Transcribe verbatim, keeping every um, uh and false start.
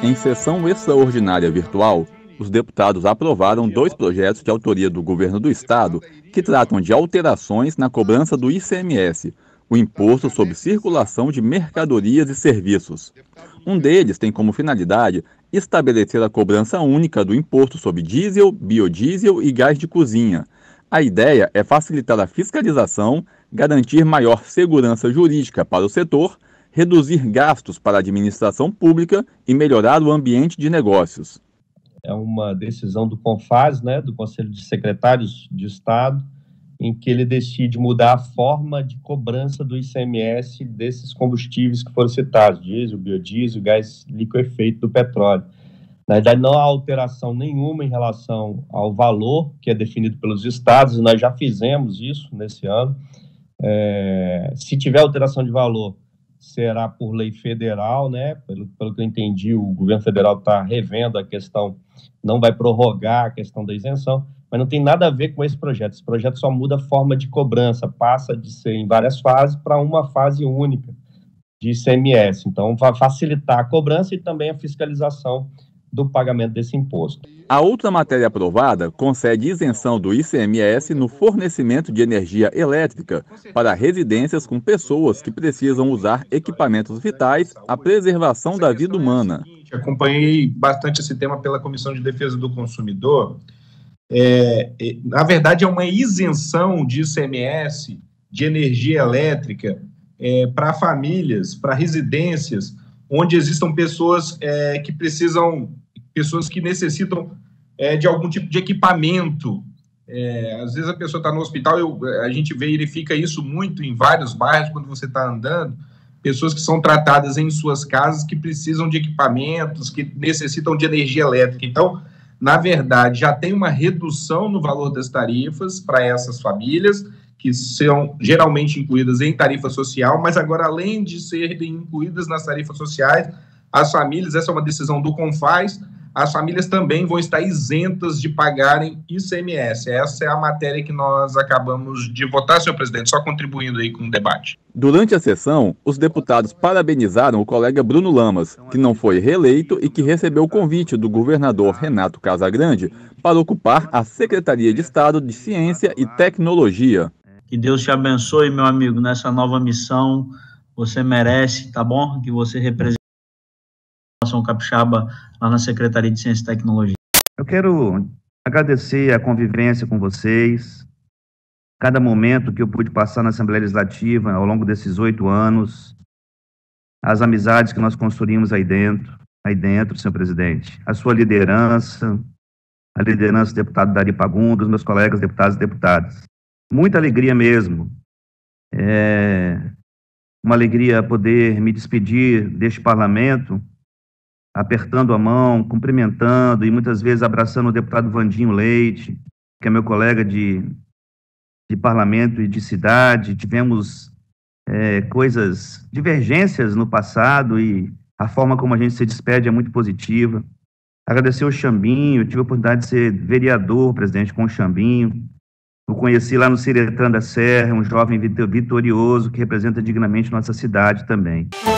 Em sessão extraordinária virtual, os deputados aprovaram dois projetos de autoria do governo do estado que tratam de alterações na cobrança do I C M S, o Imposto sobre Circulação de Mercadorias e Serviços. Um deles tem como finalidade estabelecer a cobrança única do imposto sobre diesel, biodiesel e gás de cozinha. A ideia é facilitar a fiscalização, garantir maior segurança jurídica para o setor, reduzir gastos para a administração pública e melhorar o ambiente de negócios. É uma decisão do CONFAS, né, do Conselho de Secretários de Estado, em que ele decide mudar a forma de cobrança do I C M S desses combustíveis que foram citados, diesel, biodiesel, gás liquefeito do petróleo. Na verdade, não há alteração nenhuma em relação ao valor que é definido pelos estados, e nós já fizemos isso nesse ano. É, se tiver alteração de valor, será por lei federal, né? Pelo, pelo que eu entendi, o governo federal está revendo a questão, não vai prorrogar a questão da isenção, mas não tem nada a ver com esse projeto. Esse projeto só muda a forma de cobrança, passa de ser em várias fases para uma fase única de I C M S. Então, vai facilitar a cobrança e também a fiscalização do pagamento desse imposto. A outra matéria aprovada concede isenção do I C M S no fornecimento de energia elétrica para residências com pessoas que precisam usar equipamentos vitais à preservação da vida humana. Acompanhei bastante esse tema pela Comissão de Defesa do Consumidor. É, na verdade, é uma isenção de I C M S de energia elétrica é, para famílias, para residências, onde existam pessoas é, que precisam, pessoas que necessitam é, de algum tipo de equipamento. É, às vezes a pessoa está no hospital, eu, a gente verifica isso muito em vários bairros, quando você está andando, pessoas que são tratadas em suas casas que precisam de equipamentos, que necessitam de energia elétrica. Então, na verdade, já tem uma redução no valor das tarifas para essas famílias, que são geralmente incluídas em tarifa social, mas agora, além de serem incluídas nas tarifas sociais, as famílias, essa é uma decisão do CONFAS, as famílias também vão estar isentas de pagarem I C M S. Essa é a matéria que nós acabamos de votar, senhor presidente, só contribuindo aí com o debate. Durante a sessão, os deputados parabenizaram o colega Bruno Lamas, que não foi reeleito e que recebeu o convite do governador Renato Casagrande para ocupar a Secretaria de Estado de Ciência e Tecnologia. Que Deus te abençoe, meu amigo, nessa nova missão. Você merece, tá bom? Que você represente a nação capixaba lá na Secretaria de Ciência e Tecnologia. Eu quero agradecer a convivência com vocês, cada momento que eu pude passar na Assembleia Legislativa ao longo desses oito anos, as amizades que nós construímos aí dentro, aí dentro, senhor presidente, a sua liderança, a liderança do deputado Dari Pagum, dos meus colegas deputados e deputadas. Muita alegria mesmo, é uma alegria poder me despedir deste parlamento, apertando a mão, cumprimentando e muitas vezes abraçando o deputado Vandinho Leite, que é meu colega de, de parlamento e de cidade. Tivemos é, coisas, divergências no passado e a forma como a gente se despede é muito positiva. Agradecer o Xambinho, tive a oportunidade de ser vereador, presidente, com o Xambinho. O conheci lá no Ciretã da Serra, um jovem vitorioso que representa dignamente nossa cidade também.